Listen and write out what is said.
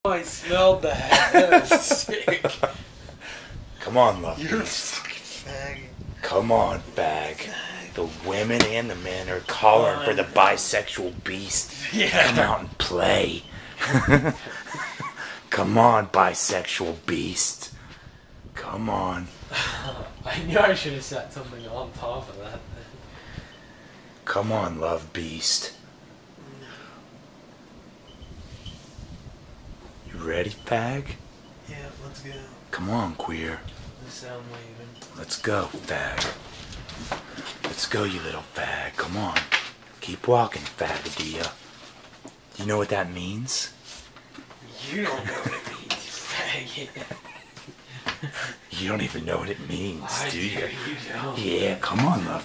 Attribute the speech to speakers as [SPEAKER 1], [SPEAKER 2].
[SPEAKER 1] I smelled that. That was sick.
[SPEAKER 2] Come on, love
[SPEAKER 1] You're a
[SPEAKER 2] beast.
[SPEAKER 1] fucking faggot.
[SPEAKER 2] Come on, fag. The women and the men are calling for the bisexual beast.
[SPEAKER 1] Yeah.
[SPEAKER 2] Come out and play. Come on, bisexual beast. Come on.
[SPEAKER 1] I knew I should have set something on top of that thing.
[SPEAKER 2] Come on, love beast. You ready, fag?
[SPEAKER 1] Yeah, let's go.
[SPEAKER 2] Come on, queer.
[SPEAKER 1] The sound waving.
[SPEAKER 2] Let's go, fag. Let's go, you little fag. Come on. Keep walking, fagadia. You know what that means?
[SPEAKER 1] You don't know what it means, you faggot.
[SPEAKER 2] You don't even know what it means,
[SPEAKER 1] I
[SPEAKER 2] do you?
[SPEAKER 1] You don't.
[SPEAKER 2] Yeah, come on, love.